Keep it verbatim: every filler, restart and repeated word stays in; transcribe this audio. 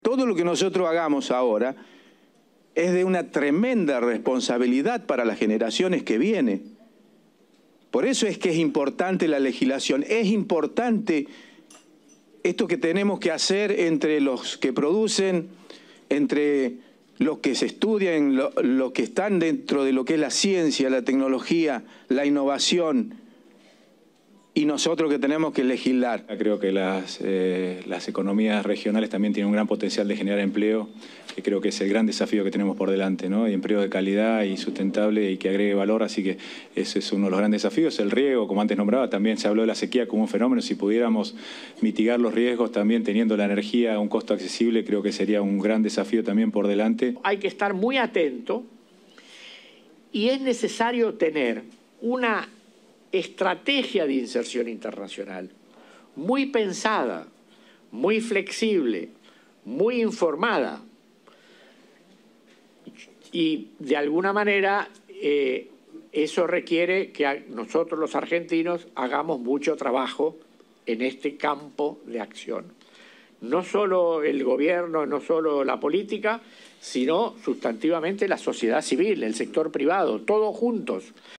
Todo lo que nosotros hagamos ahora es de una tremenda responsabilidad para las generaciones que vienen. Por eso es que es importante la legislación, es importante esto que tenemos que hacer entre los que producen, entre los que se estudian, los lo que están dentro de lo que es la ciencia, la tecnología, la innovación, y nosotros que tenemos que legislar. Creo que las, eh, las economías regionales también tienen un gran potencial de generar empleo, que creo que es el gran desafío que tenemos por delante, ¿no? Y empleo de calidad y sustentable y que agregue valor, así que ese es uno de los grandes desafíos. El riego, como antes nombraba, también se habló de la sequía como un fenómeno. Si pudiéramos mitigar los riesgos también teniendo la energía a un costo accesible, creo que sería un gran desafío también por delante. Hay que estar muy atento y es necesario tener una estrategia de inserción internacional muy pensada, muy flexible, muy informada y de alguna manera eh, eso requiere que nosotros los argentinos hagamos mucho trabajo en este campo de acción. No solo el gobierno, no solo la política, sino sustantivamente la sociedad civil, el sector privado, todos juntos.